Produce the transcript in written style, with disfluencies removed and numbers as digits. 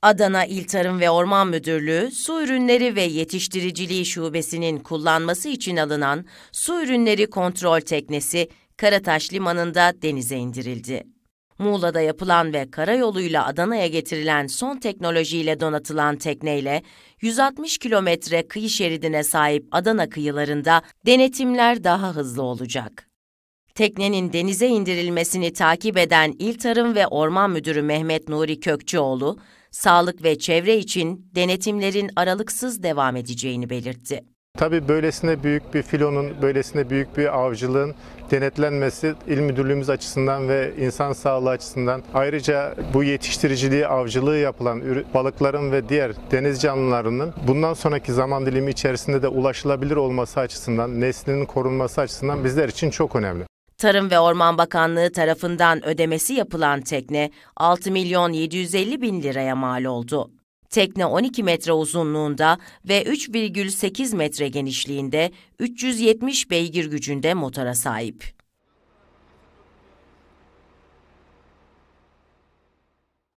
Adana İl Tarım ve Orman Müdürlüğü, Su Ürünleri ve Yetiştiriciliği Şubesi'nin kullanması için alınan su ürünleri kontrol teknesi Karataş Limanı'nda denize indirildi. Muğla'da yapılan ve karayoluyla Adana'ya getirilen son teknolojiyle donatılan tekneyle 160 kilometre kıyı şeridine sahip Adana kıyılarında denetimler daha hızlı olacak. Teknenin denize indirilmesini takip eden İl Tarım ve Orman Müdürü Mehmet Nuri Kökçüoğlu, sağlık ve çevre için denetimlerin aralıksız devam edeceğini belirtti. Tabii böylesine büyük bir filonun, böylesine büyük bir avcılığın denetlenmesi İl Müdürlüğümüz açısından ve insan sağlığı açısından, ayrıca bu yetiştiriciliği, avcılığı yapılan balıkların ve diğer deniz canlılarının bundan sonraki zaman dilimi içerisinde de ulaşılabilir olması açısından, neslinin korunması açısından bizler için çok önemli. Tarım ve Orman Bakanlığı tarafından ödemesi yapılan tekne 6.750.000 liraya mal oldu. Tekne 12 metre uzunluğunda ve 3,8 metre genişliğinde 370 beygir gücünde motora sahip.